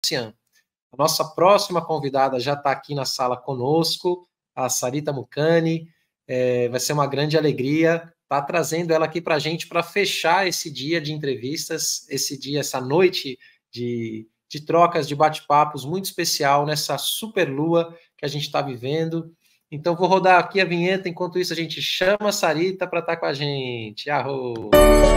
Ocean. A nossa próxima convidada já está aqui na sala conosco, a Sarita Mucani. Vai ser uma grande alegria estar trazendo ela aqui para a gente para fechar esse dia de entrevistas, essa noite de trocas, de bate-papos muito especial nessa super lua que a gente está vivendo. Então, vou rodar aqui a vinheta, enquanto isso a gente chama a Sarita para estar com a gente. Arro!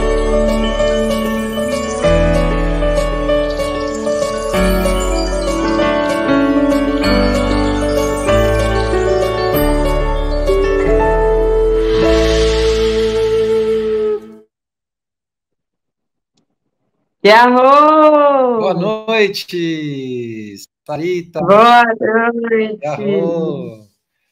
Yahoo! Boa noite, Sarita. Boa noite. Yahoo!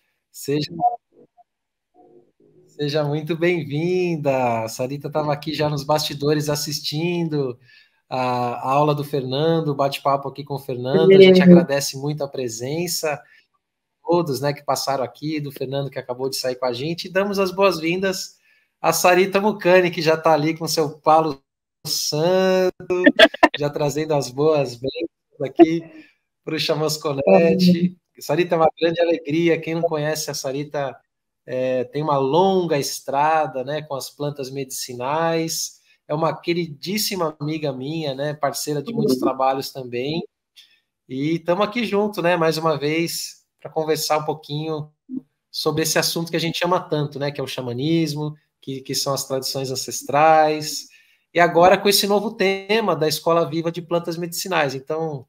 Seja muito bem-vinda. A Sarita estava aqui já nos bastidores assistindo a aula do Fernando, o bate-papo aqui com o Fernando. A gente agradece muito a presença, todos, né, que passaram aqui, do Fernando que acabou de sair com a gente, e damos as boas-vindas à Sarita Mucani, que já está ali com seu Palo Santo, já trazendo as boas-vindas aqui para o Chamasconete. Sarita, é uma grande alegria. Quem não conhece a Sarita tem uma longa estrada, né, com as plantas medicinais. É uma queridíssima amiga minha, né, parceira de muitos trabalhos também. E estamos aqui junto, né, mais uma vez, para conversar um pouquinho sobre esse assunto que a gente ama tanto, né, que é o xamanismo, que são as tradições ancestrais. E agora com esse novo tema da Escola Viva de Plantas Medicinais. Então,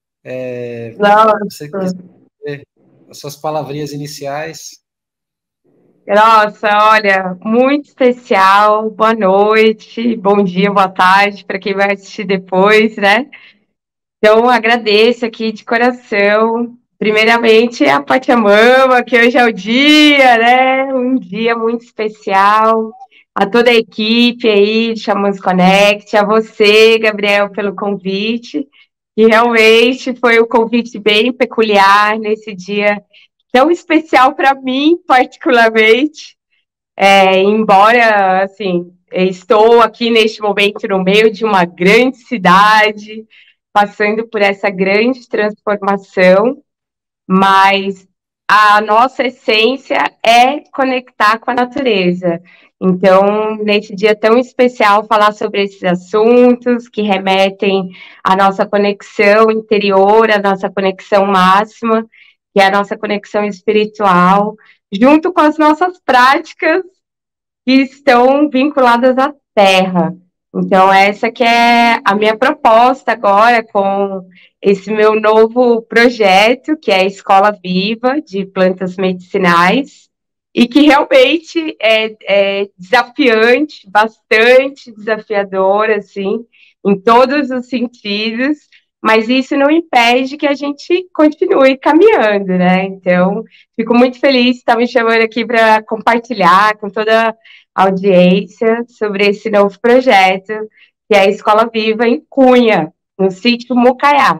você quiser as suas palavrinhas iniciais. Nossa, olha, muito especial. Boa noite, bom dia, boa tarde para quem vai assistir depois, né? Então, agradeço aqui de coração. Primeiramente, a Pachamama, que hoje é o dia, né? Um dia muito especial. A toda a equipe aí de Xamãs Connect, a você, Gabriel, pelo convite. E realmente foi um convite bem peculiar nesse dia tão especial para mim, particularmente. Embora, assim, estou aqui neste momento no meio de uma grande cidade, passando por essa grande transformação, mas a nossa essência é conectar com a natureza. Então, nesse dia tão especial, falar sobre esses assuntos que remetem à nossa conexão interior, à nossa conexão máxima, que é a nossa conexão espiritual, junto com as nossas práticas que estão vinculadas à terra. Então, essa que é a minha proposta agora com esse meu novo projeto, que é a Escola Viva de Plantas Medicinais, e que realmente é desafiante, bastante desafiador, assim, em todos os sentidos, mas isso não impede que a gente continue caminhando, né? Então, fico muito feliz de estar me chamando aqui para compartilhar com toda audiência sobre esse novo projeto, que é a Escola Viva em Cunha, no sítio Mucaiá.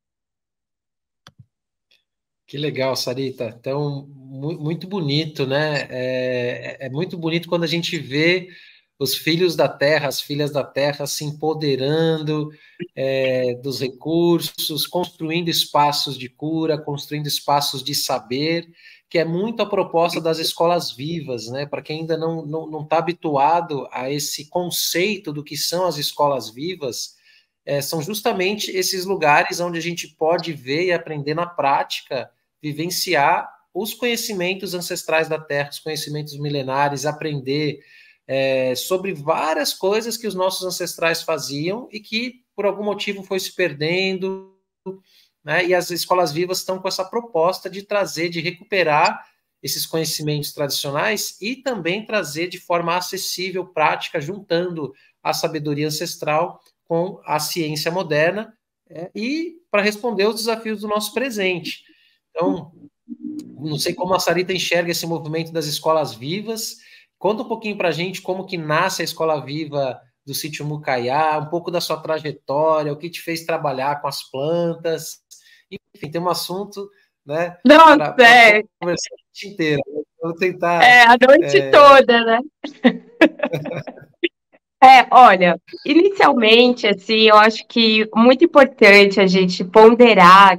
Que legal, Sarita. Então, muito bonito, né? É muito bonito quando a gente vê os filhos da terra, as filhas da terra se empoderando dos recursos, construindo espaços de cura, construindo espaços de saber, que é muito a proposta das escolas vivas, né? Para quem ainda não está habituado a esse conceito do que são as escolas vivas, são justamente esses lugares onde a gente pode ver e aprender na prática, vivenciar os conhecimentos ancestrais da Terra, os conhecimentos milenares, aprender sobre várias coisas que os nossos ancestrais faziam e que, por algum motivo, foi se perdendo, né? E as escolas vivas estão com essa proposta de trazer, de recuperar esses conhecimentos tradicionais e também trazer de forma acessível, prática, juntando a sabedoria ancestral com a ciência moderna e para responder aos desafios do nosso presente. Então, não sei como a Sarita enxerga esse movimento das escolas vivas. Conta um pouquinho para a gente como que nasce a Escola Viva do Sítio Mucaiá, um pouco da sua trajetória, o que te fez trabalhar com as plantas. Enfim, tem um assunto, né, para conversar a noite inteira. Vou tentar... a noite toda, né? Olha, inicialmente, assim, eu acho que muito importante a gente ponderar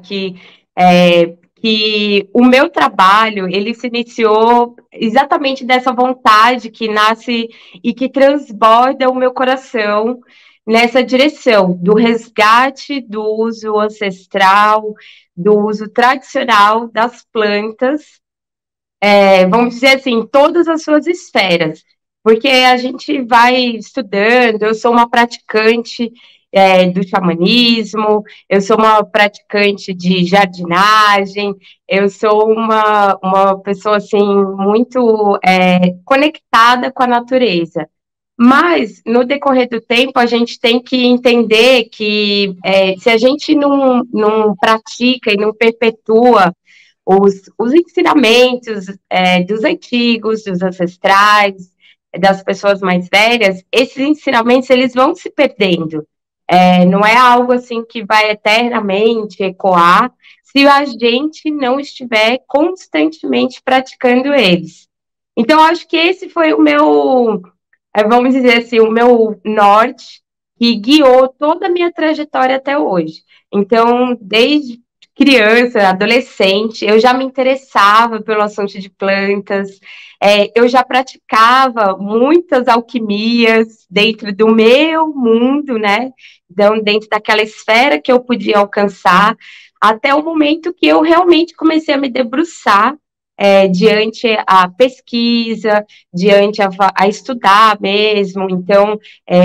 que o meu trabalho, ele se iniciou exatamente dessa vontade que nasce e que transborda o meu coração nessa direção do resgate do uso ancestral, do uso tradicional das plantas, vamos dizer assim, em todas as suas esferas, porque a gente vai estudando, eu sou uma praticante do xamanismo, eu sou uma praticante de jardinagem, eu sou uma pessoa assim muito conectada com a natureza. Mas, no decorrer do tempo, a gente tem que entender que se a gente não pratica e não perpetua os ensinamentos dos antigos, dos ancestrais, das pessoas mais velhas, esses ensinamentos eles vão se perdendo. Não é algo assim que vai eternamente ecoar se a gente não estiver constantemente praticando eles. Então, acho que esse foi o meu, vamos dizer assim, o meu norte que guiou toda a minha trajetória até hoje. Então, desde criança, adolescente, eu já me interessava pelo assunto de plantas, eu já praticava muitas alquimias dentro do meu mundo, né? Então, dentro daquela esfera que eu podia alcançar, até o momento que eu realmente comecei a me debruçar diante a pesquisa, diante a estudar mesmo. Então,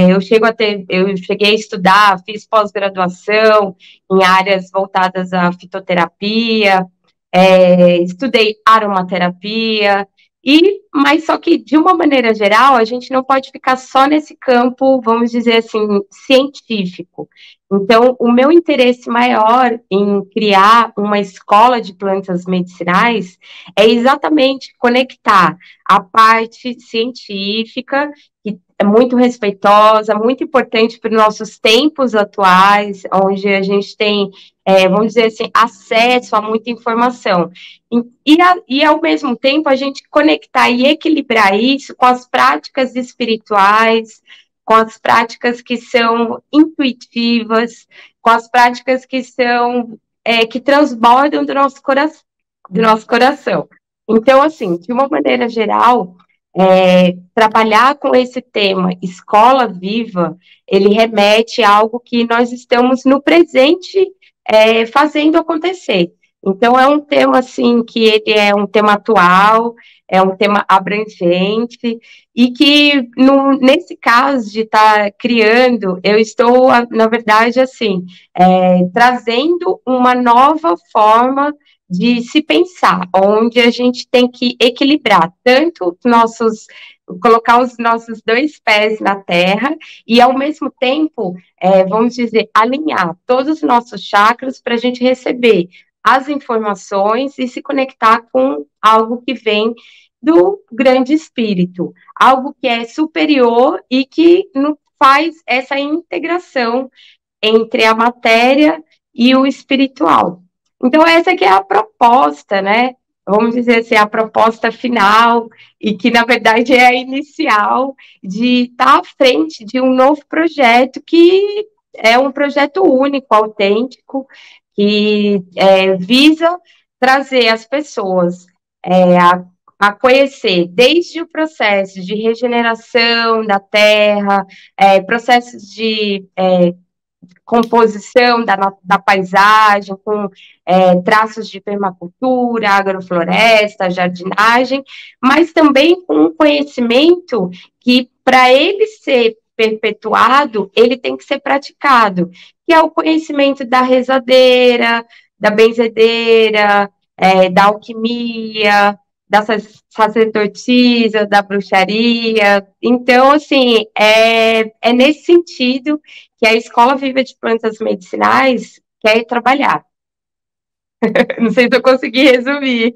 eu cheguei a estudar, fiz pós-graduação em áreas voltadas à fitoterapia, estudei aromaterapia, mas só que, de uma maneira geral, a gente não pode ficar só nesse campo, vamos dizer assim, científico. Então, o meu interesse maior em criar uma escola de plantas medicinais é exatamente conectar a parte científica, que é muito respeitosa, muito importante para os nossos tempos atuais, onde a gente tem, vamos dizer assim, acesso a muita informação. E, ao mesmo tempo, a gente conectar e equilibrar isso com as práticas espirituais, com as práticas que são intuitivas, com as práticas que são que transbordam do nosso coração. Então, assim, de uma maneira geral, trabalhar com esse tema escola viva, ele remete a algo que nós estamos no presente fazendo acontecer. Então, é um tema, assim, que ele é um tema atual, é um tema abrangente, e que, nesse caso de estar criando, eu estou, na verdade, assim, trazendo uma nova forma de se pensar, onde a gente tem que equilibrar tanto colocar os nossos dois pés na terra e, ao mesmo tempo, vamos dizer, alinhar todos os nossos chakras para a gente receber as informações e se conectar com algo que vem do grande espírito, algo que é superior e que faz essa integração entre a matéria e o espiritual. Então, essa que é a proposta, né? Vamos dizer assim, a proposta final, e que, na verdade, é a inicial de estar à frente de um novo projeto que é um projeto único, autêntico, que visa trazer as pessoas a conhecer desde o processo de regeneração da terra, processos de composição da paisagem, com traços de permacultura, agrofloresta, jardinagem, mas também com um conhecimento que, para ele ser perpetuado, ele tem que ser praticado, que é o conhecimento da rezadeira, da benzedeira, da alquimia, da sacerdotisa, da bruxaria. Então, assim, é nesse sentido que a Escola Viva de Plantas Medicinais quer trabalhar. Não sei se eu consegui resumir.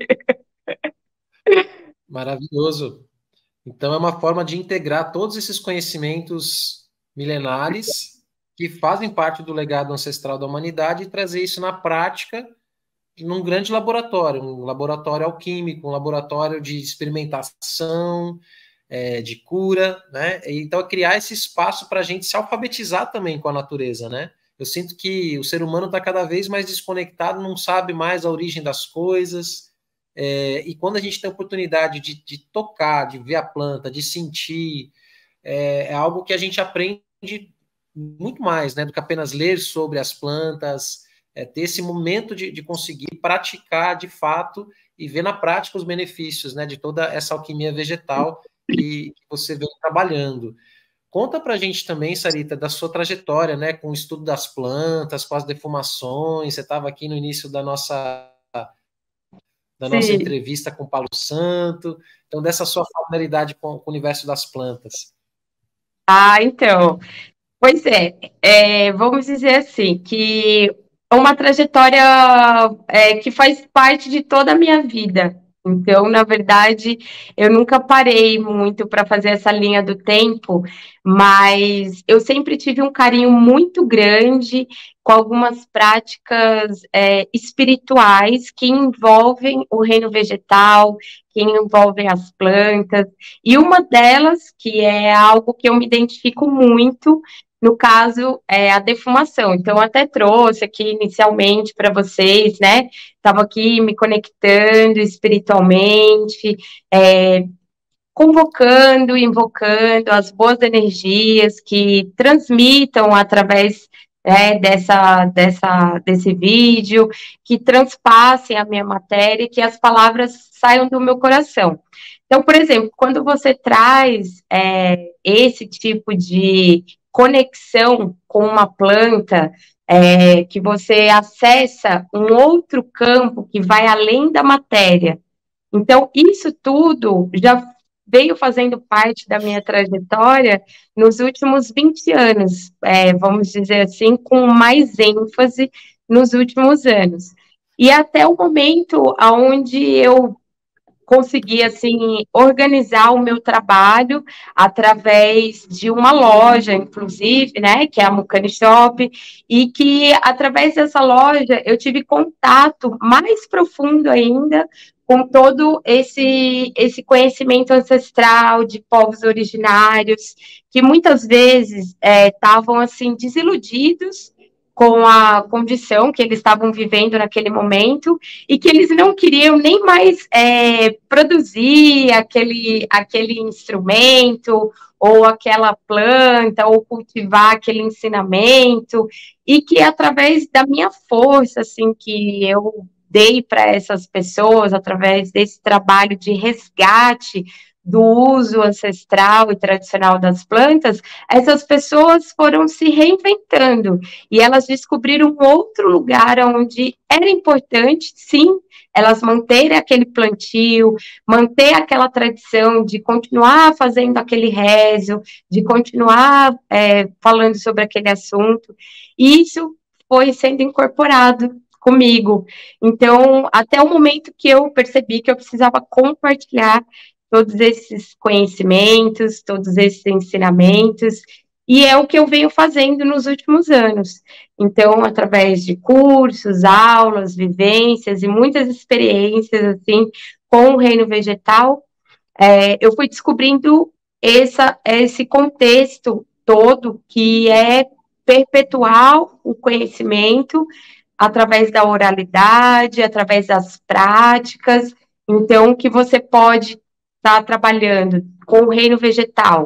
Maravilhoso. Então, é uma forma de integrar todos esses conhecimentos milenares que fazem parte do legado ancestral da humanidade e trazer isso na prática num grande laboratório, um laboratório alquímico, um laboratório de experimentação, de cura, né? Então, é criar esse espaço para a gente se alfabetizar também com a natureza, né? Eu sinto que o ser humano está cada vez mais desconectado, não sabe mais a origem das coisas, e quando a gente tem a oportunidade de tocar, de ver a planta, de sentir, é algo que a gente aprende muito mais, né, do que apenas ler sobre as plantas, ter esse momento de conseguir praticar de fato e ver na prática os benefícios, né, de toda essa alquimia vegetal que você vem trabalhando. Conta para a gente também, Sarita, da sua trajetória, né, com o estudo das plantas, com as defumações. Você estava aqui no início da nossa Sim. entrevista com o Paulo Santo, então dessa sua familiaridade com o universo das plantas. Então, pois vamos dizer assim, que é uma trajetória que faz parte de toda a minha vida. Então, na verdade, eu nunca parei muito para fazer essa linha do tempo, mas eu sempre tive um carinho muito grande com algumas práticas espirituais que envolvem o reino vegetal, que envolvem as plantas, e uma delas, que é algo que eu me identifico muito, no caso, a defumação. Então, eu até trouxe aqui inicialmente para vocês, né? Estava aqui me conectando espiritualmente, convocando, invocando as boas energias que transmitam através desse vídeo, que transpassem a minha matéria, que as palavras saiam do meu coração. Então, por exemplo, quando você traz esse tipo de conexão com uma planta, que você acessa um outro campo que vai além da matéria. Então, isso tudo já veio fazendo parte da minha trajetória nos últimos 20 anos, vamos dizer assim, com mais ênfase nos últimos anos. E até o momento onde eu consegui, assim, organizar o meu trabalho através de uma loja, inclusive, né, que é a Mucane Shop, e que, através dessa loja, eu tive contato mais profundo ainda com todo esse conhecimento ancestral de povos originários, que muitas vezes estavam, assim, desiludidos com a condição que eles estavam vivendo naquele momento e que eles não queriam nem mais produzir aquele instrumento ou aquela planta ou cultivar aquele ensinamento e que através da minha força, assim, que eu dei para essas pessoas através desse trabalho de resgate do uso ancestral e tradicional das plantas, essas pessoas foram se reinventando e elas descobriram um outro lugar onde era importante, sim, elas manterem aquele plantio, manter aquela tradição de continuar fazendo aquele rezo, de continuar falando sobre aquele assunto, e isso foi sendo incorporado comigo. Então, até o momento que eu percebi que eu precisava compartilhar todos esses conhecimentos, todos esses ensinamentos, e é o que eu venho fazendo nos últimos anos. Então, através de cursos, aulas, vivências e muitas experiências, assim, com o reino vegetal, eu fui descobrindo esse contexto todo que é perpetuar o conhecimento através da oralidade, através das práticas, então, que você pode estar trabalhando com o reino vegetal,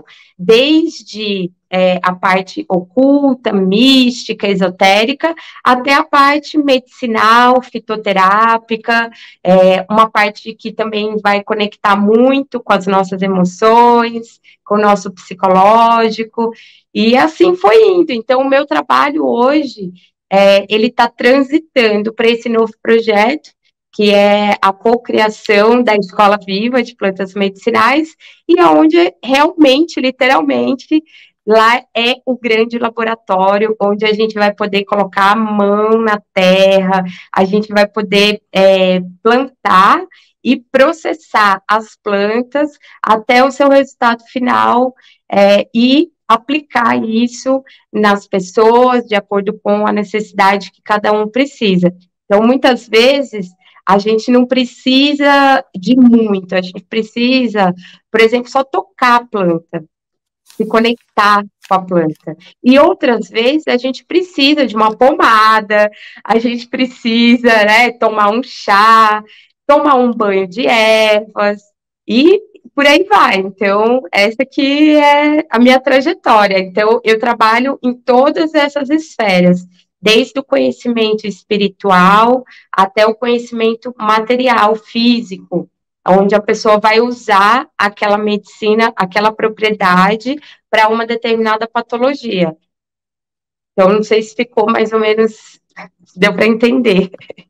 desde a parte oculta, mística, esotérica, até a parte medicinal, fitoterápica, uma parte que também vai conectar muito com as nossas emoções, com o nosso psicológico, e assim foi indo. Então, o meu trabalho hoje, ele está transitando para esse novo projeto, que é a cocriação da Escola Viva de Plantas Medicinais, e onde realmente, literalmente, lá é o grande laboratório, onde a gente vai poder colocar a mão na terra, a gente vai poder plantar e processar as plantas até o seu resultado final e aplicar isso nas pessoas de acordo com a necessidade que cada um precisa. Então, muitas vezes, a gente não precisa de muito, a gente precisa, por exemplo, só tocar a planta, se conectar com a planta. E outras vezes a gente precisa de uma pomada, a gente precisa, né, tomar um chá, tomar um banho de ervas e por aí vai. Então, essa aqui é a minha trajetória. Então, eu trabalho em todas essas esferas, desde o conhecimento espiritual até o conhecimento material, físico, onde a pessoa vai usar aquela medicina, aquela propriedade para uma determinada patologia. Então, não sei se ficou mais ou menos, se deu para entender.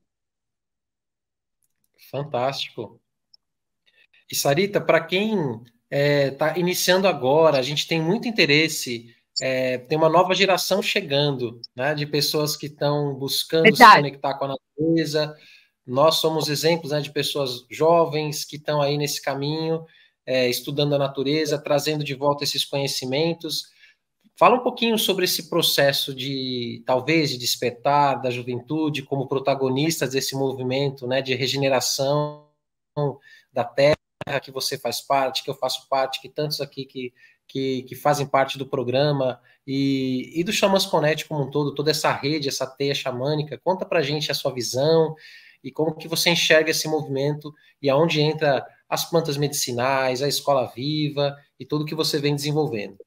Fantástico. E Sarita, para quem está iniciando agora, a gente tem muito interesse, tem uma nova geração chegando, né, de pessoas que estão buscando se Verdade. conectar com a natureza. Nós somos exemplos, né, de pessoas jovens que estão aí nesse caminho, estudando a natureza, trazendo de volta esses conhecimentos. Fala um pouquinho sobre esse processo de, talvez, de despertar da juventude como protagonistas desse movimento, né, de regeneração da terra, que você faz parte, que eu faço parte, que tantos aqui que fazem parte do programa, e do Xamãs Connect como um todo, toda essa rede, essa teia xamânica. Conta pra gente a sua visão e como que você enxerga esse movimento e aonde entra as plantas medicinais, a escola viva e tudo que você vem desenvolvendo.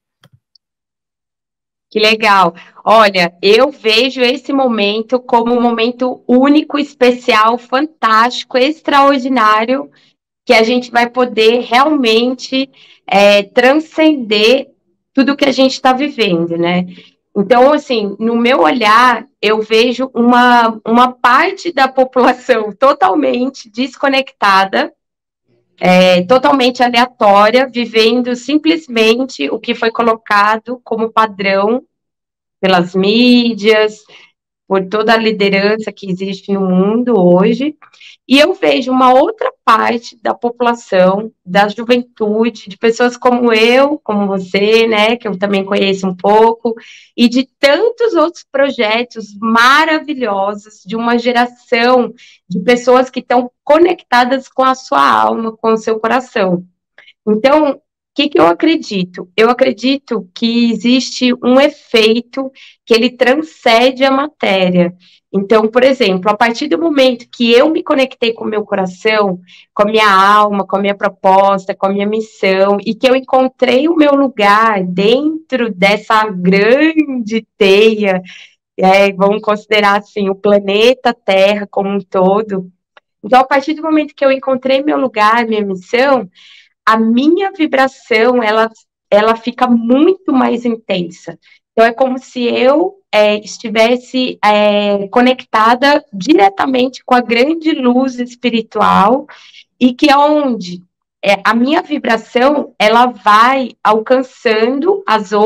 Que legal. Olha, eu vejo esse momento como um momento único, especial, fantástico, extraordinário, que a gente vai poder realmente transcender tudo que a gente está vivendo, né? Então, assim, no meu olhar, eu vejo uma parte da população totalmente desconectada, totalmente aleatória, vivendo simplesmente o que foi colocado como padrão pelas mídias, por toda a liderança que existe no mundo hoje, e eu vejo uma outra parte da população, da juventude, de pessoas como eu, como você, né, que eu também conheço um pouco, e de tantos outros projetos maravilhosos, de uma geração de pessoas que estão conectadas com a sua alma, com o seu coração. Então, o que eu acredito? Eu acredito que existe um efeito que ele transcende a matéria. Então, por exemplo, a partir do momento que eu me conectei com o meu coração, com a minha alma, com a minha proposta, com a minha missão, e que eu encontrei o meu lugar dentro dessa grande teia, vamos considerar assim, o planeta Terra como um todo. Então, a partir do momento que eu encontrei meu lugar, minha missão, a minha vibração ela fica muito mais intensa. Então é como se eu estivesse conectada diretamente com a grande luz espiritual e que aonde a minha vibração ela vai alcançando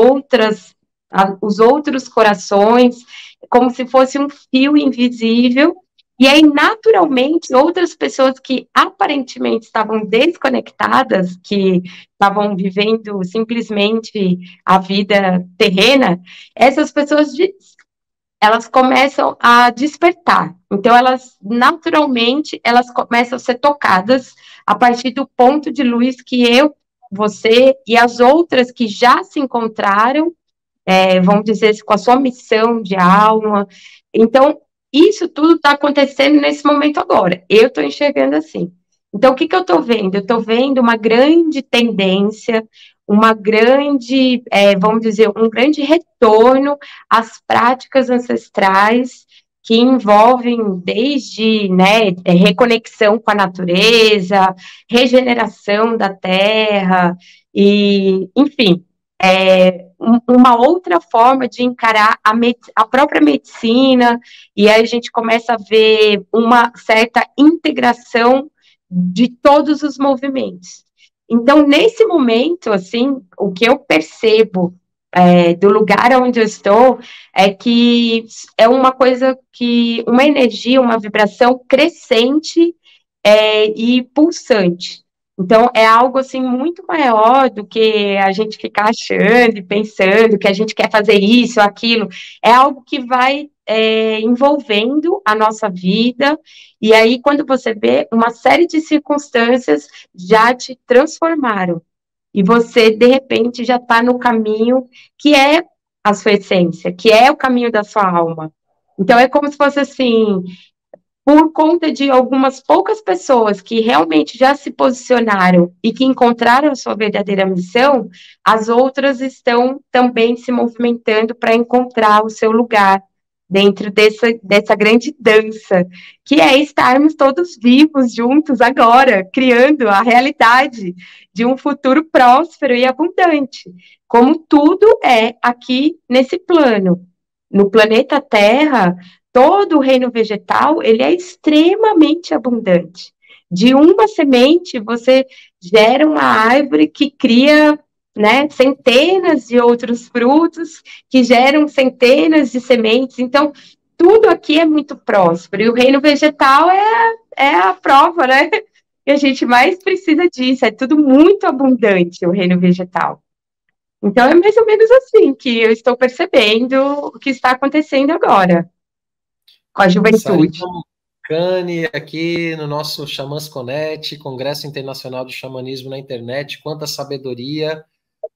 os outros corações, como se fosse um fio invisível. E aí, naturalmente, outras pessoas que aparentemente estavam desconectadas, que estavam vivendo simplesmente a vida terrena, essas pessoas elas começam a despertar. Então, elas naturalmente elas começam a ser tocadas a partir do ponto de luz que eu, você e as outras que já se encontraram, vamos dizer, com a sua missão de alma. Então, isso tudo está acontecendo nesse momento agora. Eu estou enxergando assim. Então, o que eu estou vendo? Eu estou vendo uma grande tendência, uma grande, vamos dizer, um grande retorno às práticas ancestrais que envolvem desde, né, reconexão com a natureza, regeneração da terra, e, enfim, uma outra forma de encarar a própria medicina, e aí a gente começa a ver uma certa integração de todos os movimentos. Então, nesse momento, assim, o que eu percebo do lugar onde eu estou é que é uma coisa que, uma energia, uma vibração crescente e pulsante. Então, é algo, assim, muito maior do que a gente ficar achando e pensando que a gente quer fazer isso ou aquilo. É algo que vai envolvendo a nossa vida, e aí, quando você vê, uma série de circunstâncias já te transformaram. E você, de repente, já está no caminho que é a sua essência, que é o caminho da sua alma. Então, é como se fosse assim, por conta de algumas poucas pessoas que realmente já se posicionaram e que encontraram a sua verdadeira missão, as outras estão também se movimentando para encontrar o seu lugar dentro dessa grande dança, que é estarmos todos vivos juntos agora, criando a realidade de um futuro próspero e abundante, como tudo é aqui nesse plano. No planeta Terra, todo o reino vegetal, ele é extremamente abundante. De uma semente, você gera uma árvore que cria, né, centenas de outros frutos, que geram centenas de sementes. Então, tudo aqui é muito próspero. E o reino vegetal é a prova, né? E a gente mais precisa disso. É tudo muito abundante, o reino vegetal. Então, é mais ou menos assim que eu estou percebendo o que está acontecendo agora com a juventude. Sarita Cane aqui no nosso Xamãs Connect, Congresso Internacional de Xamanismo na Internet. Quanta sabedoria,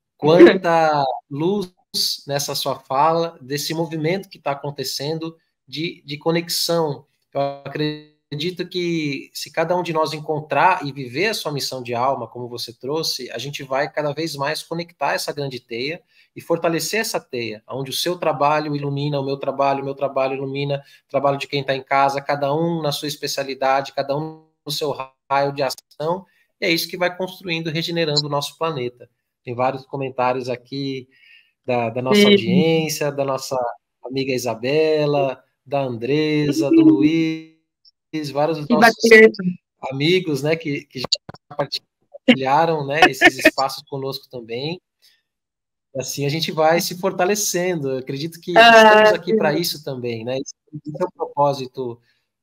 quanta luz nessa sua fala, desse movimento que está acontecendo de conexão. Eu acredito que se cada um de nós encontrar e viver a sua missão de alma, como você trouxe, a gente vai cada vez mais conectar essa grande teia e fortalecer essa teia, onde o seu trabalho ilumina o meu trabalho ilumina o trabalho de quem está em casa, cada um na sua especialidade, cada um no seu raio de ação, e é isso que vai construindo, regenerando o nosso planeta. Tem vários comentários aqui da nossa Sim. audiência, da nossa amiga Isabela, da Andresa, do Luiz, vários dos Que nossos bacana. amigos, né, que já partilharam, né, esses espaços conosco também. Assim a gente vai se fortalecendo. Eu acredito que estamos aqui para isso também, né? Esse é o propósito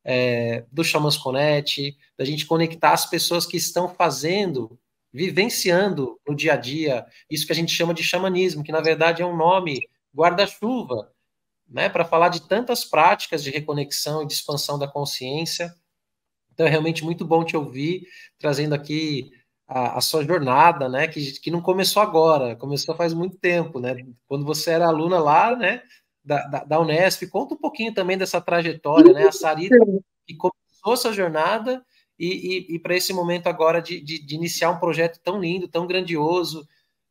do Xamãs Connect, da gente conectar as pessoas que estão fazendo, vivenciando no dia a dia, isso que a gente chama de xamanismo, que na verdade é um nome guarda-chuva, né? Para falar de tantas práticas de reconexão e de expansão da consciência. Então é realmente muito bom te ouvir, trazendo aqui a sua jornada, né? Que não começou agora, começou faz muito tempo, né? Quando você era aluna lá, né? Da Unesp, conta um pouquinho também dessa trajetória, né? A Sarita que começou essa jornada e para esse momento agora de iniciar um projeto tão lindo, tão grandioso,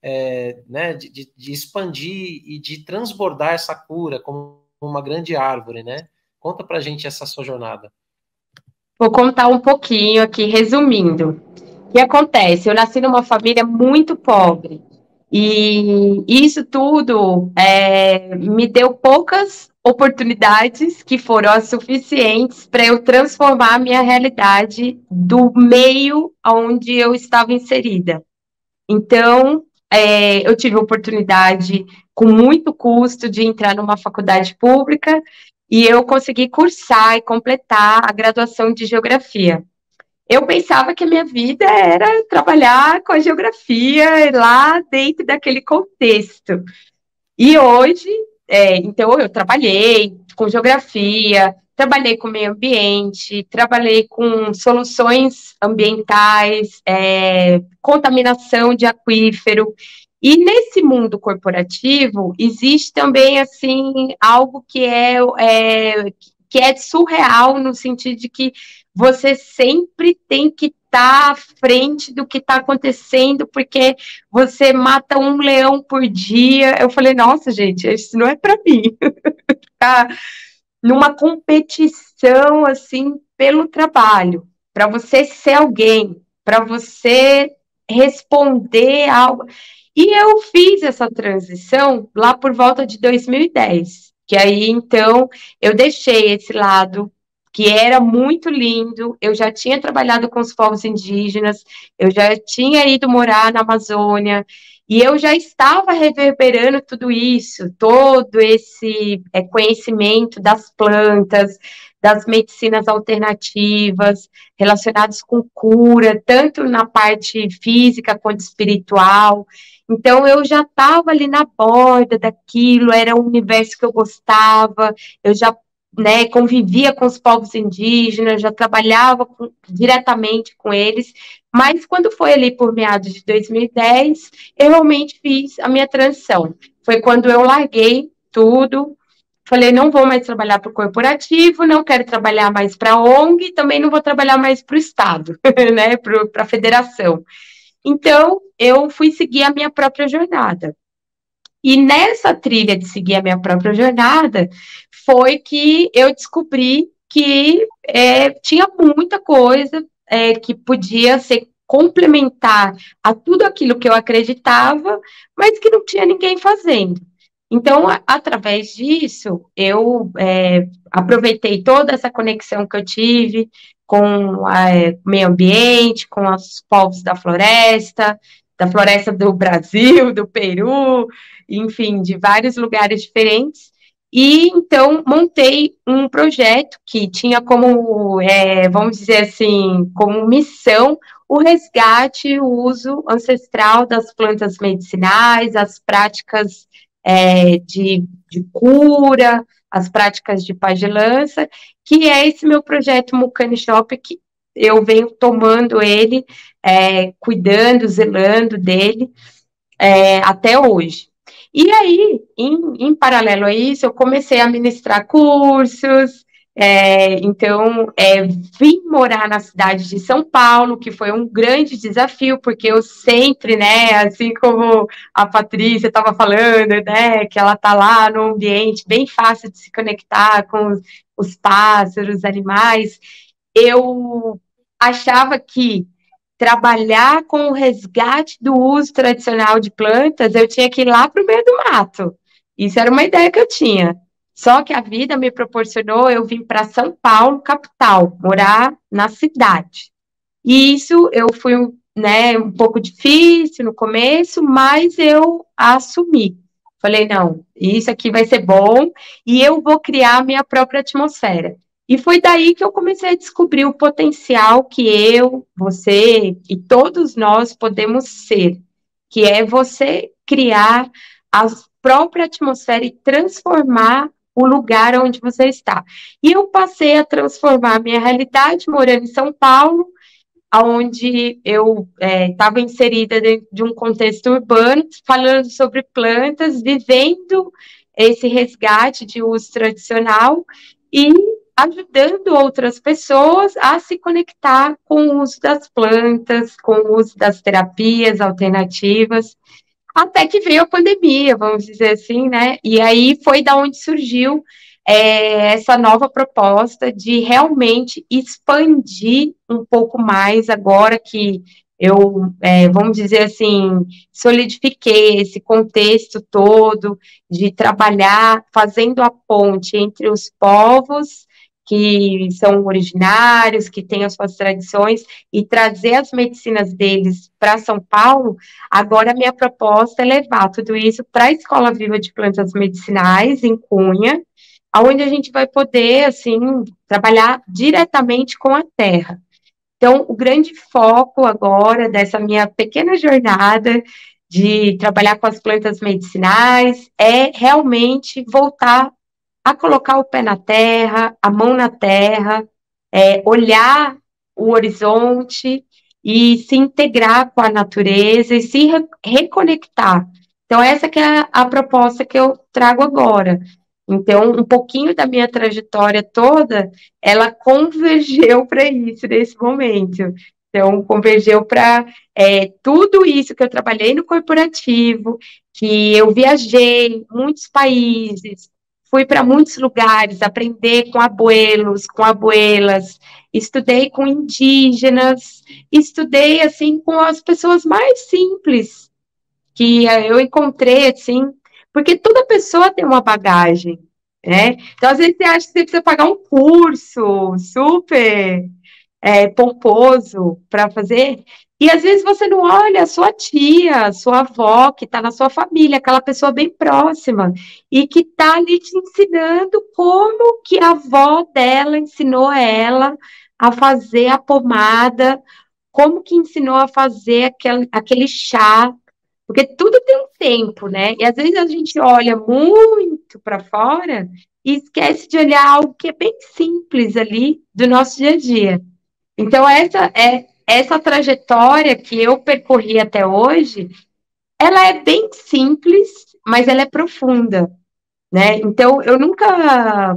né? De expandir e de transbordar essa cura como uma grande árvore, né? Conta para gente essa sua jornada. Vou contar um pouquinho aqui, resumindo. O que acontece? Eu nasci numa família muito pobre. E isso tudo me deu poucas oportunidades que foram as suficientes para eu transformar a minha realidade do meio onde eu estava inserida. Então, eu tive a oportunidade, com muito custo, de entrar numa faculdade pública e eu consegui cursar e completar a graduação de geografia. Eu pensava que a minha vida era trabalhar com a geografia lá dentro daquele contexto. E hoje, então, eu trabalhei com geografia, trabalhei com meio ambiente, trabalhei com soluções ambientais, contaminação de aquífero. E nesse mundo corporativo existe também assim algo que é surreal no sentido de que você sempre tem que estar à frente do que está acontecendo, porque você mata um leão por dia. Eu falei, nossa, gente, isso não é para mim. Tá numa competição, assim, pelo trabalho, para você ser alguém, para você responder algo. E eu fiz essa transição lá por volta de 2010, que aí, então, eu deixei esse lado que era muito lindo, eu já tinha trabalhado com os povos indígenas, eu já tinha ido morar na Amazônia, e eu já estava reverberando tudo isso, todo esse conhecimento das plantas, das medicinas alternativas, relacionados com cura, tanto na parte física quanto espiritual. Então, eu já estava ali na borda daquilo, era um universo que eu gostava, eu já, né, convivia com os povos indígenas, já trabalhava diretamente com eles, mas quando foi ali por meados de 2010, eu realmente fiz a minha transição. Foi quando eu larguei tudo, falei, não vou mais trabalhar para o corporativo, não quero trabalhar mais para a ONG, também não vou trabalhar mais para o Estado, né, para a federação. Então, eu fui seguir a minha própria jornada. E nessa trilha de seguir a minha própria jornada, foi que eu descobri que tinha muita coisa que podia ser complementar a tudo aquilo que eu acreditava, mas que não tinha ninguém fazendo. Então, através disso, eu aproveitei toda essa conexão que eu tive com o meio ambiente, com os povos da floresta do Brasil, do Peru, enfim, de vários lugares diferentes. E então montei um projeto que tinha como, vamos dizer assim, como missão o resgate, o uso ancestral das plantas medicinais, as práticas de cura, as práticas de pagelança, que é esse meu projeto Mucane Shop, que eu venho tomando ele, cuidando, zelando dele, até hoje. E aí, em paralelo a isso, eu comecei a ministrar cursos, então, vim morar na cidade de São Paulo, que foi um grande desafio, porque eu sempre, né, assim como a Patrícia estava falando, né, que ela está lá num ambiente bem fácil de se conectar com os pássaros, os animais, eu achava que trabalhar com o resgate do uso tradicional de plantas, eu tinha que ir lá para o meio do mato. Isso era uma ideia que eu tinha. Só que a vida me proporcionou, eu vim para São Paulo, capital, morar na cidade. E isso eu fui, né, um pouco difícil no começo, mas eu assumi. Falei, não, isso aqui vai ser bom e eu vou criar a minha própria atmosfera. E foi daí que eu comecei a descobrir o potencial que eu, você e todos nós podemos ser, que é você criar a própria atmosfera e transformar o lugar onde você está. E eu passei a transformar a minha realidade morando em São Paulo, onde eu estava inserida dentro de um contexto urbano, falando sobre plantas, vivendo esse resgate de uso tradicional e ajudando outras pessoas a se conectar com o uso das plantas, com o uso das terapias alternativas, até que veio a pandemia, vamos dizer assim, né? E aí foi da onde surgiu essa nova proposta de realmente expandir um pouco mais agora que eu, vamos dizer assim, solidifiquei esse contexto todo de trabalhar fazendo a ponte entre os povos que são originários, que têm as suas tradições, e trazer as medicinas deles para São Paulo. Agora, a minha proposta é levar tudo isso para a Escola Viva de Plantas Medicinais, em Cunha, onde a gente vai poder, assim, trabalhar diretamente com a terra. Então, o grande foco agora dessa minha pequena jornada de trabalhar com as plantas medicinais é realmente voltar a colocar o pé na terra, a mão na terra, olhar o horizonte e se integrar com a natureza e se reconectar. Então, essa que é a proposta que eu trago agora. Então, um pouquinho da minha trajetória toda, ela convergeu para isso nesse momento. Então, convergeu para tudo isso que eu trabalhei no corporativo, que eu viajei muitos países, fui para muitos lugares aprender com abuelos, com abuelas, estudei com indígenas, estudei assim com as pessoas mais simples que eu encontrei assim, porque toda pessoa tem uma bagagem, né? Então às vezes você acha que você precisa pagar um curso super pomposo para fazer, E às vezes você não olha a sua tia, a sua avó, que está na sua família, aquela pessoa bem próxima, e que está ali te ensinando como que a avó dela ensinou ela a fazer a pomada, como que ensinou a fazer aquele chá, porque tudo tem um tempo, né? E às vezes a gente olha muito para fora e esquece de olhar algo que é bem simples ali do nosso dia a dia. Então, essa trajetória que eu percorri até hoje, ela é bem simples, mas ela é profunda, né? Então, eu nunca,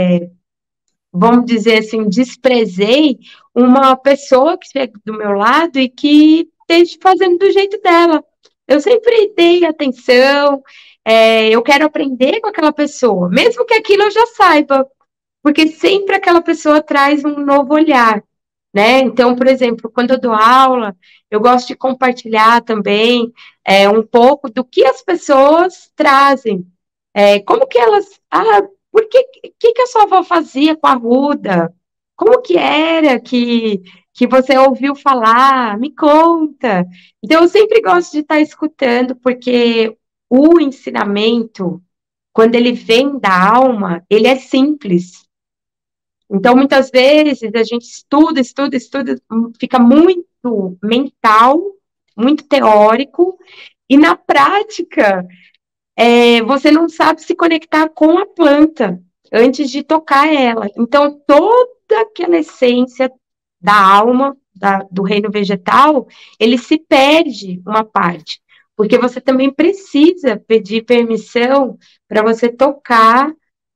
vamos dizer assim, desprezei uma pessoa que chega do meu lado e que esteja fazendo do jeito dela. Eu sempre dei atenção, eu quero aprender com aquela pessoa, mesmo que aquilo eu já saiba, porque sempre aquela pessoa traz um novo olhar, né? Então, por exemplo, quando eu dou aula, eu gosto de compartilhar também um pouco do que as pessoas trazem. Como que elas. Por que a sua avó fazia com a ruda? Como que era que você ouviu falar? Me conta. Então, eu sempre gosto de estar escutando, porque o ensinamento, quando ele vem da alma, ele é simples. Então, muitas vezes, a gente estuda, fica muito mental, muito teórico, e na prática, você não sabe se conectar com a planta antes de tocar ela. Então, toda aquela essência da alma, do reino vegetal, ele se perde uma parte, porque você também precisa pedir permissão para você tocar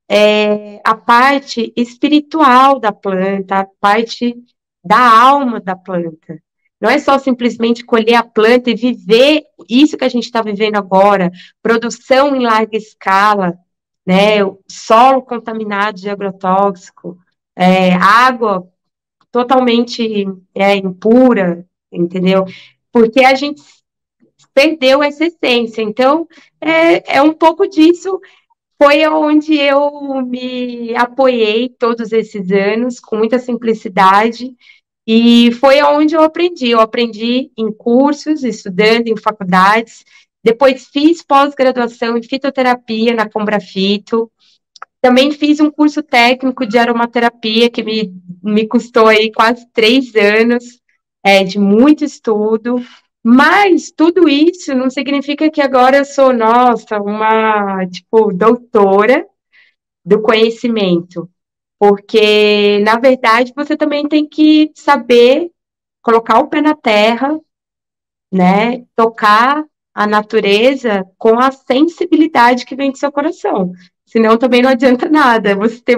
a parte espiritual da planta, a parte da alma da planta. Não é só simplesmente colher a planta e viver isso que a gente está vivendo agora, produção em larga escala, né? Solo contaminado de agrotóxico, água totalmente impura, entendeu? Porque a gente perdeu essa essência. Então, é um pouco disso foi onde eu me apoiei todos esses anos, com muita simplicidade, e foi onde eu aprendi. Eu aprendi em cursos, estudando em faculdades, depois fiz pós-graduação em fitoterapia na Combrafito, também fiz um curso técnico de aromaterapia, que me custou aí quase 3 anos, de muito estudo, mas tudo isso não significa que agora eu sou, nossa, uma, tipo, doutora do conhecimento, porque, na verdade, você também tem que saber colocar o pé na terra, né? Tocar a natureza com a sensibilidade que vem do seu coração. Senão também não adianta nada. Você ter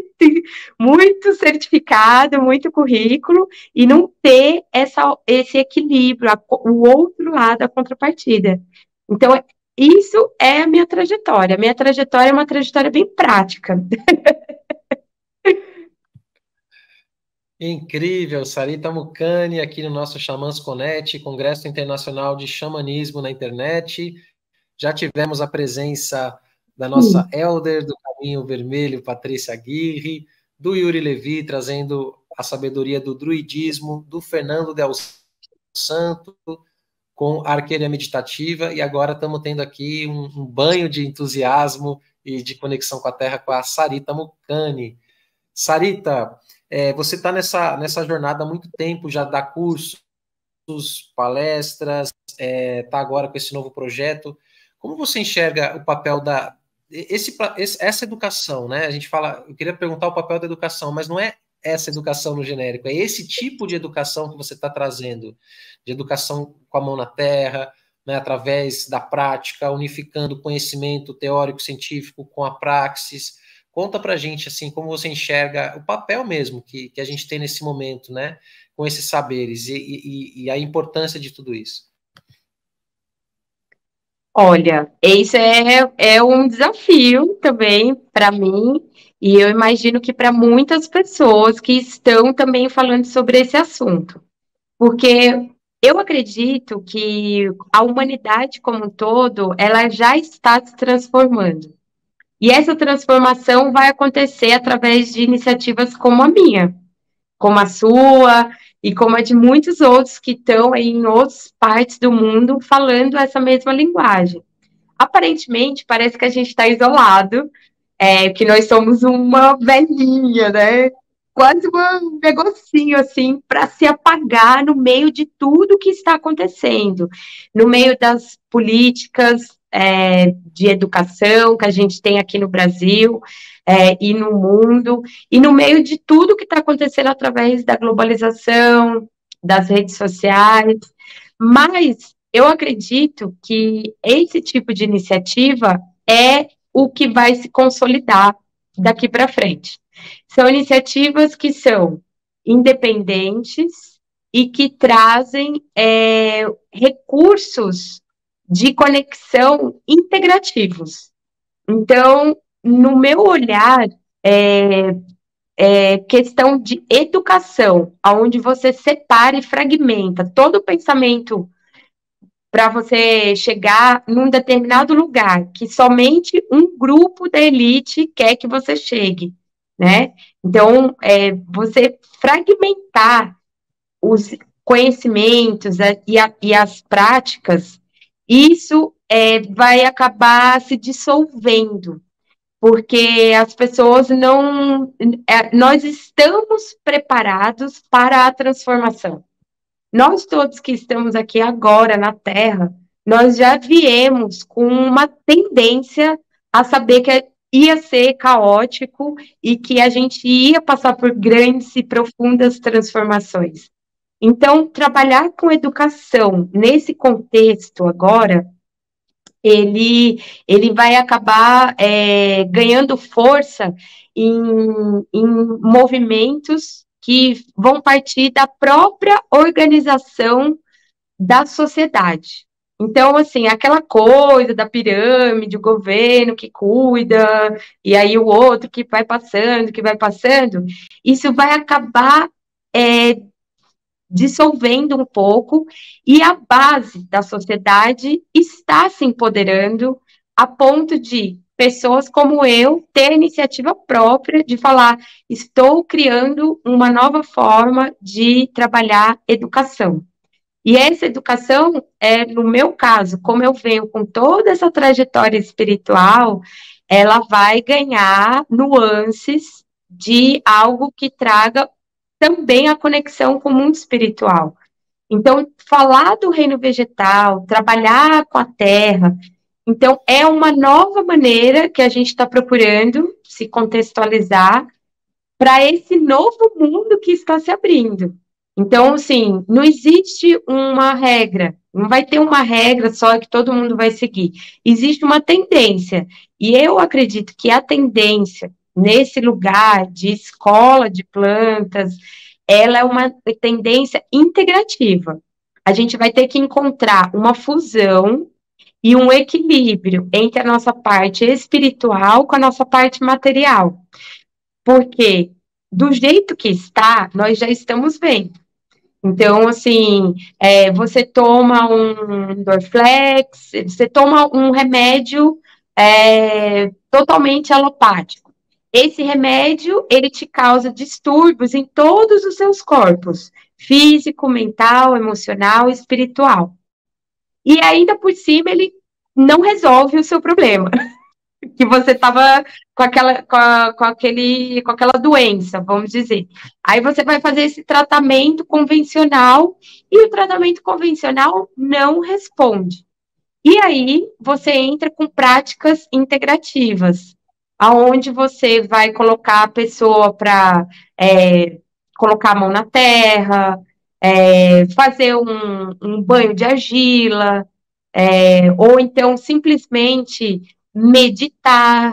muito certificado, muito currículo e não ter esse equilíbrio, o outro lado, a contrapartida. Então, isso é a minha trajetória. A minha trajetória é uma trajetória bem prática. Incrível, Sarita Mukani aqui no nosso Xamãs Connect, Congresso Internacional de Xamanismo na internet. Já tivemos a presença da nossa elder do Caminho Vermelho, Patrícia Aguirre, do Yuri Levi, trazendo a sabedoria do druidismo, do Fernando Del Santo, com a arqueira meditativa, e agora estamos tendo aqui um banho de entusiasmo e de conexão com a Terra com a Sarita Mukani. Sarita, você está nessa jornada há muito tempo, já dá cursos, palestras, está agora com esse novo projeto. Como você enxerga o papel essa educação, né? A gente fala, eu queria perguntar o papel da educação, mas não é essa educação no genérico, é esse tipo de educação que você está trazendo, de educação com a mão na terra, né, através da prática, unificando o conhecimento teórico científico com a praxis. Conta para a gente, assim, como você enxerga o papel mesmo que a gente tem nesse momento, né, com esses saberes e a importância de tudo isso. Olha, esse é um desafio também para mim, e eu imagino que para muitas pessoas que estão também falando sobre esse assunto. Porque eu acredito que a humanidade como um todo, ela já está se transformando. E essa transformação vai acontecer através de iniciativas como a minha, como a sua. e como a de muitos outros que estão aí em outras partes do mundo falando essa mesma linguagem. Aparentemente, parece que a gente está isolado, que nós somos uma velhinha, né? Quase um negocinho assim para se apagar no meio de tudo que está acontecendo, no meio das políticas de educação que a gente tem aqui no Brasil e no mundo, e no meio de tudo que está acontecendo através da globalização, das redes sociais. Mas eu acredito que esse tipo de iniciativa é o que vai se consolidar daqui para frente. São iniciativas que são independentes e que trazem recursos de conexão integrativos. Então, no meu olhar, questão de educação, onde você separa e fragmenta todo o pensamento para você chegar num determinado lugar que somente um grupo da elite quer que você chegue, né? Então, você fragmentar os conhecimentos e as práticas, isso vai acabar se dissolvendo, porque as pessoas não... nós estamos preparados para a transformação. Nós todos que estamos aqui agora na Terra, nós já viemos com uma tendência a saber que ia ser caótico e que a gente ia passar por grandes e profundas transformações. Então, trabalhar com educação nesse contexto agora, ele vai acabar ganhando força em movimentos que vão partir da própria organização da sociedade. Então, assim, aquela coisa da pirâmide, o governo que cuida, e aí o outro que vai passando, isso vai acabar dissolvendo um pouco, e a base da sociedade está se empoderando a ponto de pessoas como eu ter iniciativa própria de falar, estou criando uma nova forma de trabalhar educação. E essa educação, no meu caso, como eu venho com toda essa trajetória espiritual, ela vai ganhar nuances de algo que traga também a conexão com o mundo espiritual. Então, falar do reino vegetal, trabalhar com a terra, então é uma nova maneira que a gente está procurando se contextualizar para esse novo mundo que está se abrindo. Então, assim, não existe uma regra, não vai ter uma regra só que todo mundo vai seguir. Existe uma tendência, e eu acredito que a tendência nesse lugar de escola de plantas, ela é uma tendência integrativa. A gente vai ter que encontrar uma fusão e um equilíbrio entre a nossa parte espiritual com a nossa parte material. Porque, do jeito que está, nós já estamos vendo. Então, assim, você toma um Dorflex, você toma um remédio totalmente alopático. Esse remédio, ele te causa distúrbios em todos os seus corpos, físico, mental, emocional e espiritual. E ainda por cima, ele não resolve o seu problema, que você estava com aquela doença, vamos dizer. Aí você vai fazer esse tratamento convencional e o tratamento convencional não responde. E aí você entra com práticas integrativas, aonde você vai colocar a pessoa para colocar a mão na terra, fazer um banho de argila, ou então simplesmente meditar.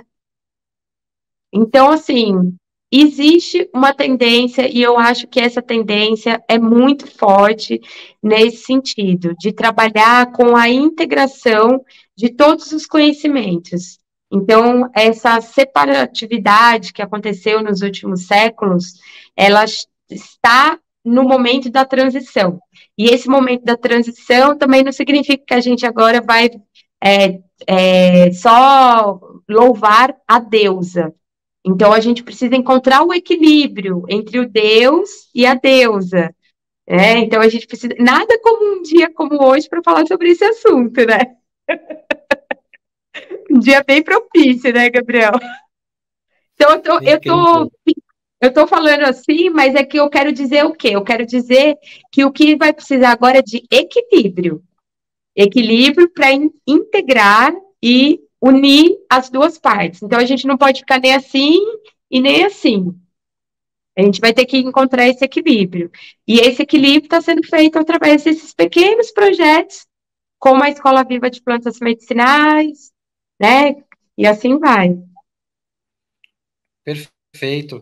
Então, assim, existe uma tendência, e eu acho que essa tendência é muito forte nesse sentido, de trabalhar com a integração de todos os conhecimentos. Então, essa separatividade que aconteceu nos últimos séculos, ela está no momento da transição. E esse momento da transição também não significa que a gente agora vai só louvar a deusa. Então, a gente precisa encontrar o equilíbrio entre o Deus e a deusa, Então a gente precisa. Nada como um dia como hoje para falar sobre esse assunto, né? Um dia bem propício, né, Gabriel? Então Incrível. eu tô falando assim, mas é que eu quero dizer o quê? Eu quero dizer que o que vai precisar agora é de equilíbrio. Equilíbrio para integrar e unir as duas partes. Então a gente não pode ficar nem assim e nem assim. A gente vai ter que encontrar esse equilíbrio. E esse equilíbrio está sendo feito através desses pequenos projetos, como a Escola Viva de Plantas Medicinais, né? E assim vai. Perfeito.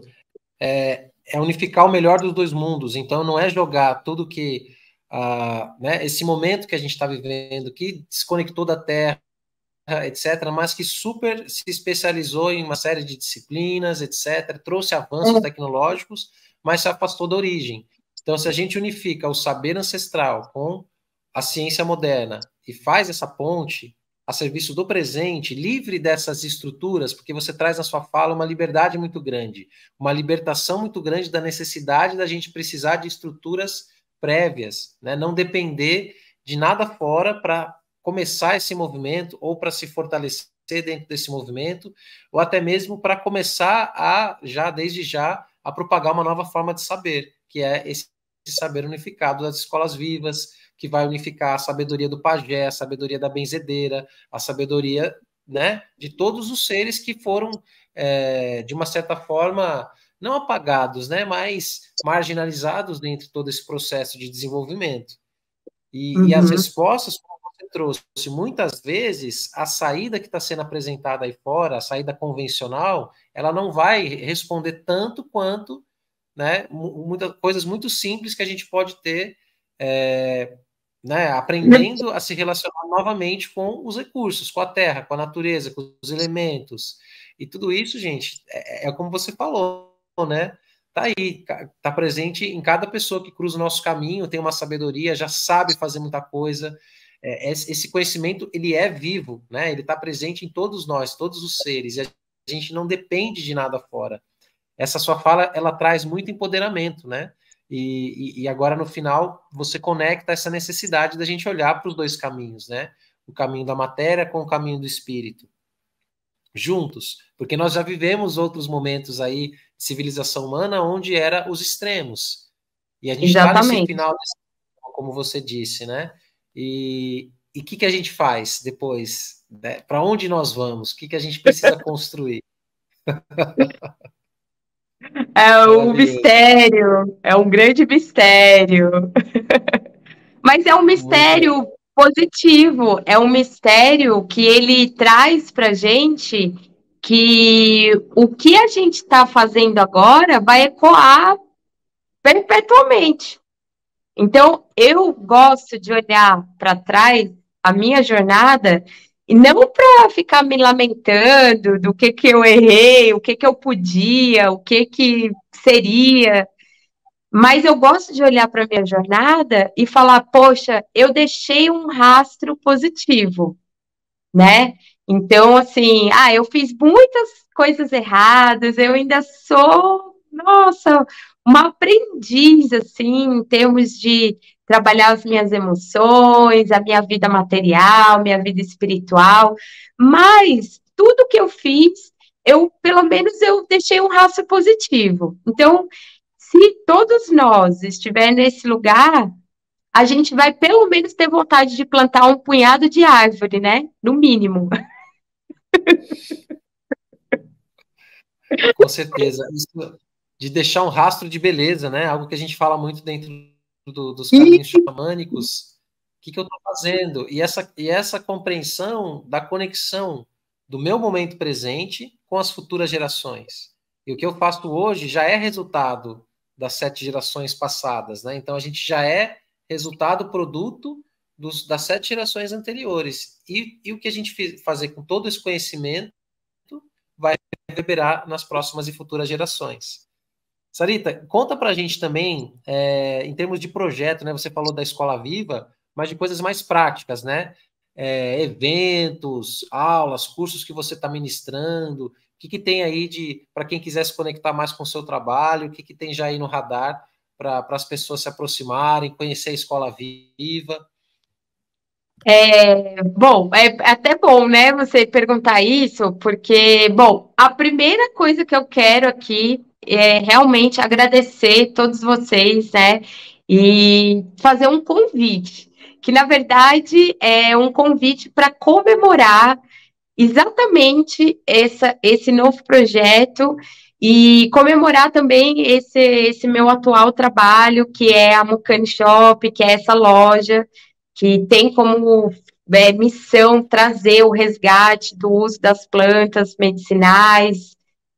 É unificar o melhor dos dois mundos. Então, não é jogar tudo que, né, esse momento que a gente está vivendo, que desconectou da Terra, etc., mas que super se especializou em uma série de disciplinas, etc., trouxe avanços tecnológicos, mas se afastou da origem. Então, se a gente unifica o saber ancestral com a ciência moderna e faz essa ponte a serviço do presente, livre dessas estruturas, porque você traz na sua fala uma liberdade muito grande, uma libertação muito grande da necessidade da gente precisar de estruturas prévias, né? Não depender de nada fora para começar esse movimento ou para se fortalecer dentro desse movimento, ou até mesmo para começar a, já desde já, a propagar uma nova forma de saber, que é esse saber unificado das escolas vivas, que vai unificar a sabedoria do pajé, a sabedoria da benzedeira, a sabedoria, né, de todos os seres que foram, de uma certa forma, não apagados, né, mas marginalizados dentro de todo esse processo de desenvolvimento. E as Uhum. respostas, como você trouxe, muitas vezes a saída que está sendo apresentada aí fora, a saída convencional, ela não vai responder tanto quanto, né, muitas coisas muito simples que a gente pode ter, né, aprendendo a se relacionar novamente com os recursos, com a terra, com a natureza, com os elementos. E tudo isso, gente, é como você falou, né? Tá aí, tá presente em cada pessoa que cruza o nosso caminho, tem uma sabedoria, já sabe fazer muita coisa. Esse conhecimento, ele é vivo, né? Ele está presente em todos nós, todos os seres, e a gente não depende de nada fora. Essa sua fala, ela traz muito empoderamento, né? E agora, no final, você conecta essa necessidade da gente olhar para os dois caminhos, né? O caminho da matéria com o caminho do espírito, juntos, porque nós já vivemos outros momentos aí de civilização humana onde era os extremos. E a gente está nesse Exatamente. final, como você disse, né? E o que a gente faz depois? Né? Para onde nós vamos? O que a gente precisa construir? É um Maravilhoso. mistério, é um grande mistério. Mas é um Muito legal. mistério positivo, é um mistério que ele traz para gente que o que a gente está fazendo agora vai ecoar perpetuamente. Então, eu gosto de olhar para trás a minha jornada e não para ficar me lamentando do que eu errei, o que eu podia, o que seria. Mas eu gosto de olhar para a minha jornada e falar, poxa, eu deixei um rastro positivo, né? Então, assim, eu fiz muitas coisas erradas, eu ainda sou, nossa, uma aprendiz, assim, em termos de trabalhar as minhas emoções, a minha vida material, minha vida espiritual, mas tudo que eu fiz, pelo menos, eu deixei um rastro positivo. Então, se todos nós estiver nesse lugar, a gente vai pelo menos ter vontade de plantar um punhado de árvore, né? No mínimo. Com certeza. Isso de deixar um rastro de beleza, né? Algo que a gente fala muito dentro dos E caminhos xamânicos. O que eu estou fazendo? E essa compreensão da conexão do meu momento presente com as futuras gerações. E o que eu faço hoje já é resultado das 7 gerações passadas, né? Então a gente já é resultado, produto das 7 gerações anteriores. E o que a gente fazer com todo esse conhecimento vai reverberar nas próximas e futuras gerações. Sarita, conta para a gente também, em termos de projeto, né? Você falou da Escola Viva, mas de coisas mais práticas, né? Eventos, aulas, cursos que você está ministrando, o que tem aí para quem quiser se conectar mais com o seu trabalho, o que tem já aí no radar para as pessoas se aproximarem, conhecer a Escola Viva? Bom, é até bom, né, você perguntar isso, porque, bom, a primeira coisa que eu quero aqui é realmente agradecer todos vocês, né, e fazer um convite, que na verdade é um convite para comemorar exatamente esse novo projeto e comemorar também esse meu atual trabalho, que é a Mucane Shop, que é essa loja que tem como missão trazer o resgate do uso das plantas medicinais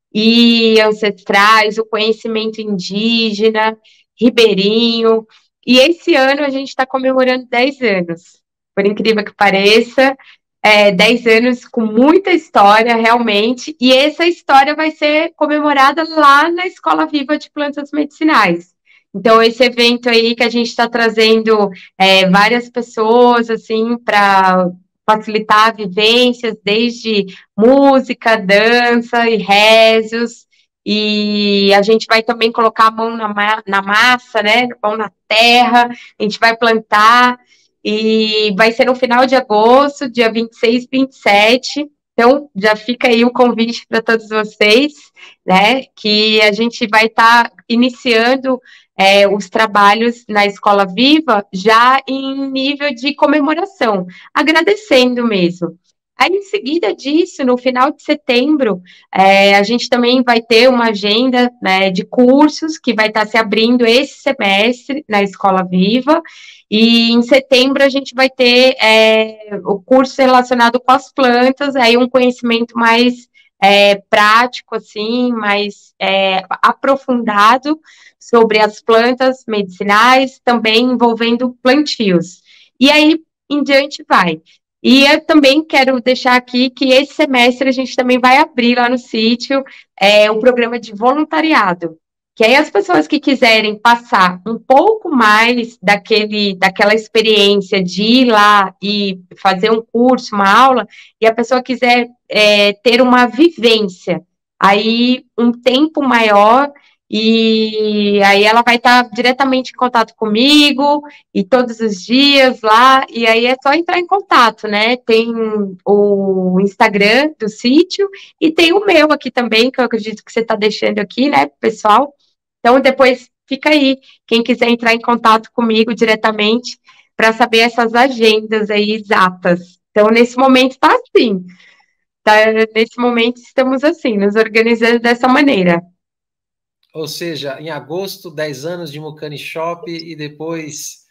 e ancestrais, o conhecimento indígena, ribeirinho. E esse ano a gente está comemorando 10 anos, por incrível que pareça. 10 anos com muita história, realmente, e essa história vai ser comemorada lá na Escola Viva de Plantas Medicinais. Então, esse evento aí que a gente está trazendo várias pessoas, assim, para facilitar vivências, desde música, dança e rezos, e a gente vai também colocar a mão na massa, né, a mão na terra, a gente vai plantar, e vai ser no final de agosto, dia 26 e 27. Então, já fica aí o convite para todos vocês, né? Que a gente vai estar iniciando os trabalhos na Escola Viva já em nível de comemoração, agradecendo mesmo. Aí, em seguida disso, no final de setembro, a gente também vai ter uma agenda, né, de cursos que vai estar se abrindo esse semestre na Escola Viva, e em setembro a gente vai ter o curso relacionado com as plantas, aí um conhecimento mais prático, assim, mais aprofundado sobre as plantas medicinais, também envolvendo plantios. E aí em diante vai. E eu também quero deixar aqui que esse semestre a gente também vai abrir lá no sítio o programa de voluntariado, que aí as pessoas que quiserem passar um pouco mais daquela experiência de ir lá e fazer um curso, uma aula, e a pessoa quiser ter uma vivência, aí um tempo maior, e aí ela vai estar diretamente em contato comigo, e todos os dias lá, e aí é só entrar em contato, né? Tem o Instagram do sítio, e tem o meu aqui também, que eu acredito que você está deixando aqui, né, pessoal? Então, depois fica aí, quem quiser entrar em contato comigo diretamente para saber essas agendas aí exatas. Então, nesse momento está assim, tá? Nesse momento estamos assim, nos organizando dessa maneira. Ou seja, em agosto, 10 anos de Mucane Shop e depois,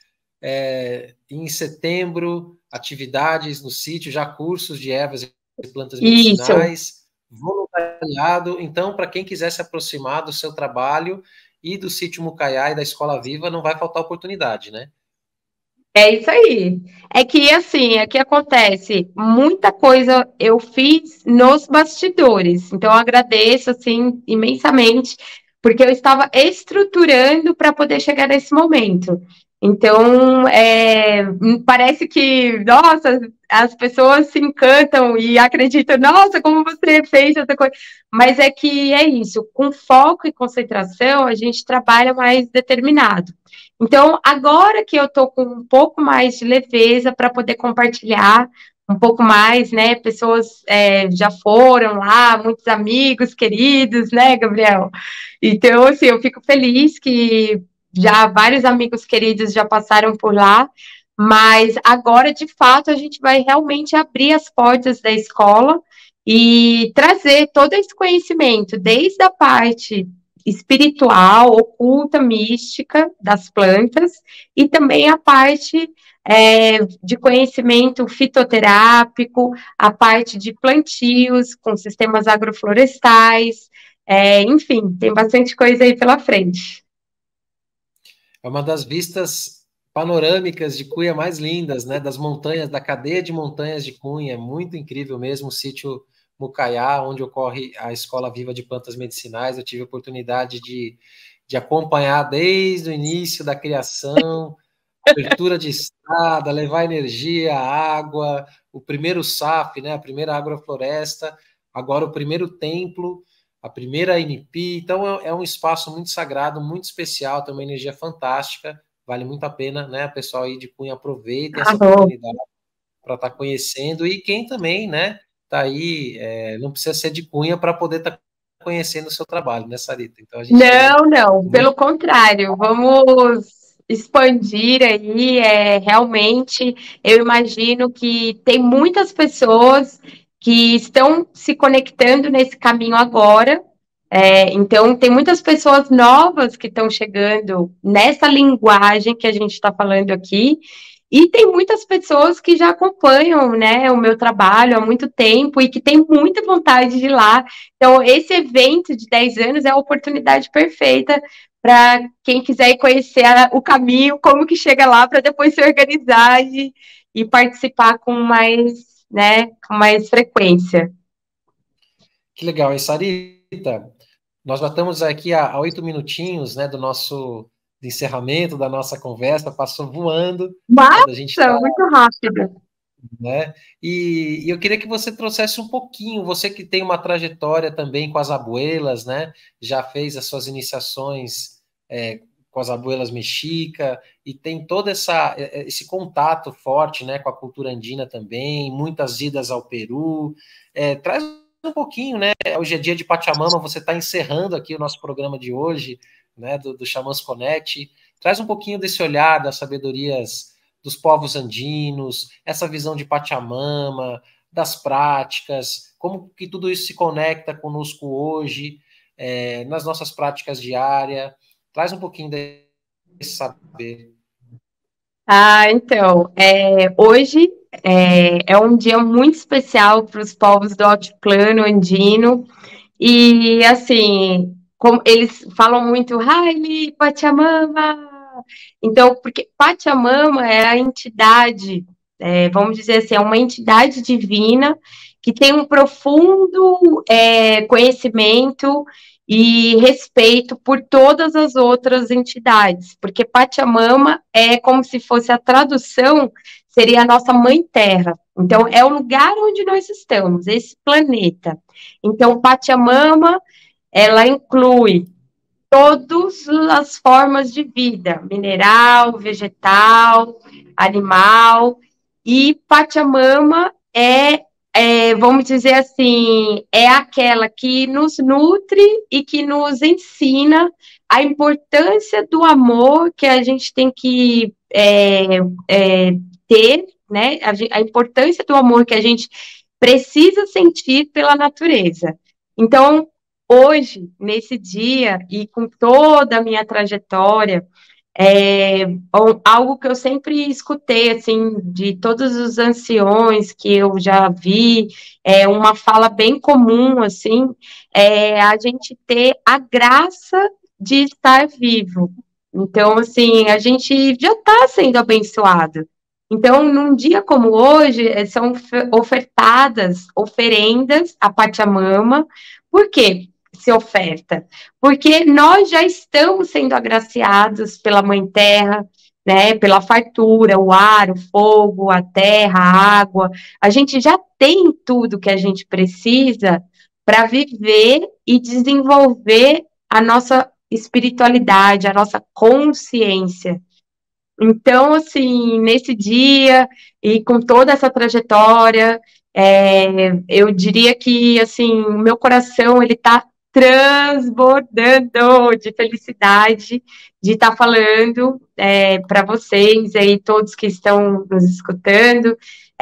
em setembro, atividades no sítio, já cursos de ervas e plantas Isso. medicinais, voluntariado. Então, para quem quiser se aproximar do seu trabalho e do sítio Mucaiá e da Escola Viva, não vai faltar oportunidade, né? É isso aí. É que assim, é que acontece, muita coisa eu fiz nos bastidores. Então eu agradeço assim imensamente, porque eu estava estruturando para poder chegar nesse momento. Então, parece que, nossa, as pessoas se encantam e acreditam, nossa, como você fez essa coisa. Mas é que é isso, com foco e concentração, a gente trabalha mais determinado. Então, agora que eu estou com um pouco mais de leveza para poder compartilhar um pouco mais, né? Pessoas já foram lá, muitos amigos queridos, né, Gabriel? Então, assim, eu fico feliz que já vários amigos queridos já passaram por lá, mas agora, de fato, a gente vai realmente abrir as portas da escola e trazer todo esse conhecimento, desde a parte espiritual, oculta, mística das plantas, e também a parte de conhecimento fitoterápico, a parte de plantios com sistemas agroflorestais, enfim, tem bastante coisa aí pela frente. É uma das vistas panorâmicas de Cunha mais lindas, né? Das montanhas, da cadeia de montanhas de Cunha. Muito incrível mesmo, o sítio Mucaiá, onde ocorre a Escola Viva de Plantas Medicinais. Eu tive a oportunidade de acompanhar desde o início da criação, abertura de estrada, levar energia, água, o primeiro SAF, né? A primeira agrofloresta, agora o primeiro templo. a primeira NP, então é um espaço muito sagrado, muito especial, tem uma energia fantástica, vale muito a pena, né, o pessoal aí de Cunha aproveitem essa oportunidade para estar conhecendo, e quem também, né, tá aí, não precisa ser de Cunha para poder estar conhecendo o seu trabalho, né, Sarita? Então a gente tem Não, pelo contrário, vamos expandir aí, realmente, eu imagino que tem muitas pessoas que estão se conectando nesse caminho agora, então tem muitas pessoas novas que estão chegando nessa linguagem que a gente está falando aqui, e tem muitas pessoas que já acompanham, né, o meu trabalho há muito tempo e que têm muita vontade de ir lá. Então, esse evento de 10 anos é a oportunidade perfeita para quem quiser ir conhecer o caminho, como que chega lá, para depois se organizar e participar com mais, né, com mais frequência. Que legal. E Sarita, nós já estamos aqui há 8 minutinhos, né, do nosso encerramento da nossa conversa, passou voando. Massa, Quando a gente tá, muito rápido. né? E eu queria que você trouxesse um pouquinho, você que tem uma trajetória também com as abuelas, né? Já fez as suas iniciações com as abuelas mexica e tem todo esse contato forte, né, com a cultura andina também, muitas idas ao Peru. Traz um pouquinho, né? Hoje é dia de Pachamama, você está encerrando aqui o nosso programa de hoje, né, do Xamãs Connect. Traz um pouquinho desse olhar das sabedorias dos povos andinos, essa visão de Pachamama, das práticas, como que tudo isso se conecta conosco hoje, nas nossas práticas diárias. Traz um pouquinho desse saber. Então, hoje é um dia muito especial para os povos do altiplano andino, e assim, como eles falam muito, Haile, Pachamama. Então, porque Pachamama é a entidade, vamos dizer assim, é uma entidade divina que tem um profundo conhecimento e respeito por todas as outras entidades, porque Pachamama é como se fosse a tradução, seria a nossa mãe terra. Então, é o lugar onde nós estamos, esse planeta. Então, Pachamama, ela inclui todas as formas de vida, mineral, vegetal, animal, e Pachamama vamos dizer assim, é aquela que nos nutre e que nos ensina a importância do amor que a gente tem que ter, né? A importância do amor que a gente precisa sentir pela natureza. Então, hoje, nesse dia, e com toda a minha trajetória, algo que eu sempre escutei, assim, de todos os anciões que eu já vi, uma fala bem comum, assim, a gente ter a graça de estar vivo. Então, assim, a gente já está sendo abençoado. Então, num dia como hoje, são ofertadas oferendas a Pachamama. Por quê? Se oferta, porque nós já estamos sendo agraciados pela Mãe Terra, né, pela fartura, o ar, o fogo, a terra, a água. A gente já tem tudo que a gente precisa para viver e desenvolver a nossa espiritualidade, a nossa consciência. Então, assim, nesse dia e com toda essa trajetória, eu diria que, assim, o meu coração, ele está transbordando de felicidade de estar falando para vocês aí, todos que estão nos escutando,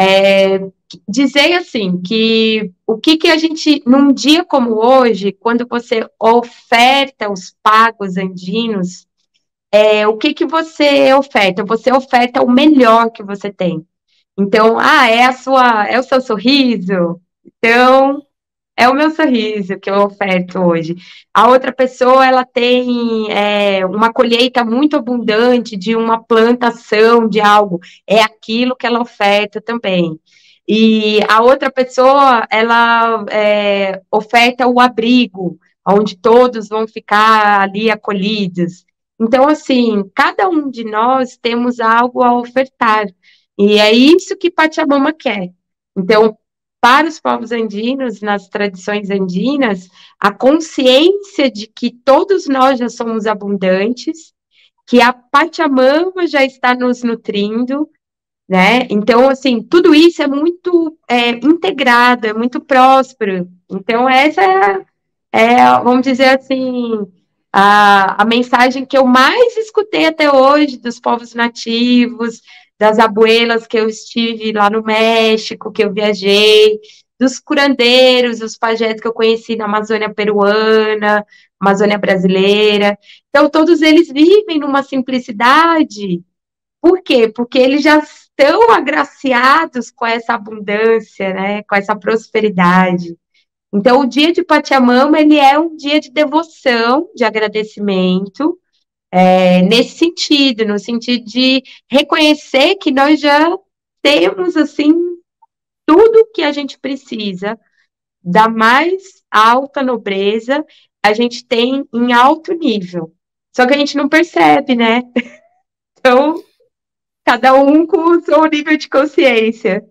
dizer, assim, que o que a gente, num dia como hoje, quando você oferta os pagos andinos, o que você oferta? Você oferta o melhor que você tem. Então, é o seu sorriso? Então, é o meu sorriso que eu oferto hoje. A outra pessoa, ela tem uma colheita muito abundante de uma plantação de algo. É aquilo que ela oferta também. E a outra pessoa, ela oferta o abrigo, onde todos vão ficar ali acolhidos. Então, assim, cada um de nós temos algo a ofertar. E é isso que Pachamama quer. Então, para os povos andinos, nas tradições andinas, a consciência de que todos nós já somos abundantes, que a Pachamama já está nos nutrindo, né? Então, assim, tudo isso é muito integrado, é muito próspero. Então, essa vamos dizer assim, a mensagem que eu mais escutei até hoje dos povos nativos, das abuelas que eu estive lá no México, que eu viajei, dos curandeiros, os pajés que eu conheci na Amazônia peruana, Amazônia brasileira. Então, todos eles vivem numa simplicidade. Por quê? Porque eles já estão agraciados com essa abundância, né? Com essa prosperidade. Então, o dia de Pachamama, ele é um dia de devoção, de agradecimento, nesse sentido, no sentido de reconhecer que nós já temos, assim, tudo que a gente precisa, da mais alta nobreza, a gente tem em alto nível. Só que a gente não percebe, né? Então, cada um com o seu nível de consciência.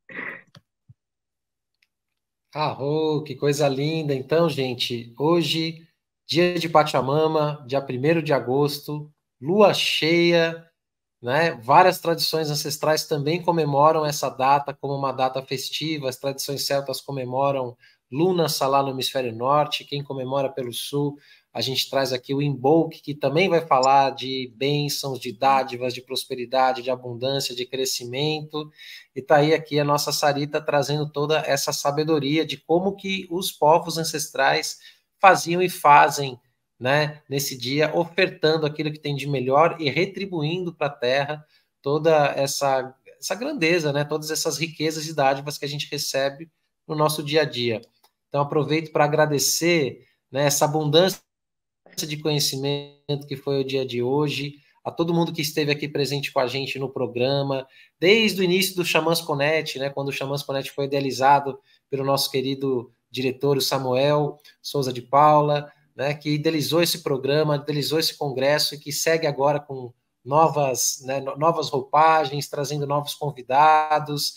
Que coisa linda. Então, gente, hoje, dia de Pachamama, dia 1º de agosto, lua cheia, né? Várias tradições ancestrais também comemoram essa data como uma data festiva. As tradições celtas comemoram Luna Salá no hemisfério norte. Quem comemora pelo sul, a gente traz aqui o Imbolc, que também vai falar de bênçãos, de dádivas, de prosperidade, de abundância, de crescimento. E tá aí aqui a nossa Sarita trazendo toda essa sabedoria de como que os povos ancestrais faziam e fazem, né, nesse dia, ofertando aquilo que tem de melhor e retribuindo para a terra toda essa grandeza, né, todas essas riquezas e dádivas que a gente recebe no nosso dia a dia. Então, aproveito para agradecer, né, essa abundância de conhecimento que foi o dia de hoje, a todo mundo que esteve aqui presente com a gente no programa, desde o início do Xamãs Connect, né, quando o Xamãs Connect foi idealizado pelo nosso querido diretor, o Samuel Souza de Paula, né, que idealizou esse programa, idealizou esse congresso e que segue agora com novas, né, novas roupagens, trazendo novos convidados.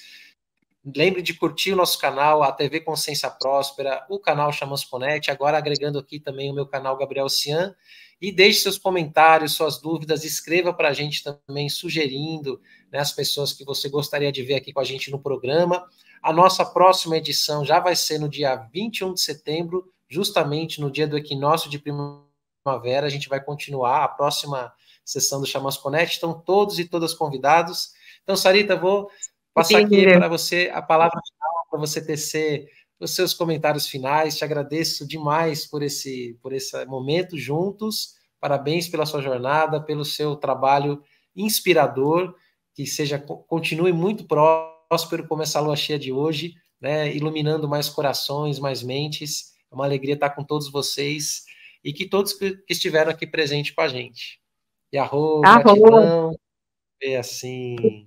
Lembre de curtir o nosso canal, a TV Consciência Próspera, o canal Xamãs Connect, agora agregando aqui também o meu canal Gabriel Cian, e deixe seus comentários, suas dúvidas, escreva para a gente também, sugerindo, né, as pessoas que você gostaria de ver aqui com a gente no programa. A nossa próxima edição já vai ser no dia 21 de setembro, justamente no dia do equinócio de primavera. A gente vai continuar a próxima sessão do Xamãs Connect, estão todos e todas convidados. Então, Sarita, vou passar aqui para você a palavra final, para você tecer os seus comentários finais. Te agradeço demais por esse momento juntos. Parabéns pela sua jornada, pelo seu trabalho inspirador, que continue muito próspero como essa lua cheia de hoje, né, iluminando mais corações, mais mentes. É uma alegria estar com todos vocês e que todos que estiveram aqui presentes com a gente. E gratidão. É assim.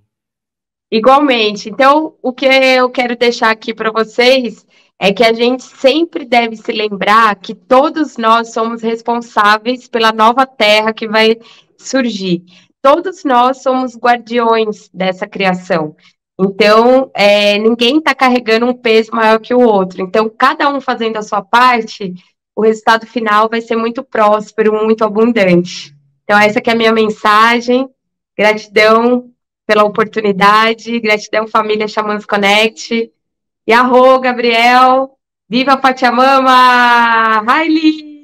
Igualmente. Então, o que eu quero deixar aqui para vocês é que a gente sempre deve se lembrar que todos nós somos responsáveis pela nova terra que vai surgir. Todos nós somos guardiões dessa criação. Então, ninguém está carregando um peso maior que o outro. Então, cada um fazendo a sua parte, o resultado final vai ser muito próspero, muito abundante. Então, essa que é a minha mensagem. Gratidão pela oportunidade. Gratidão, família Xamãs Connect. E Gabriel. Viva Pachamama! Haile!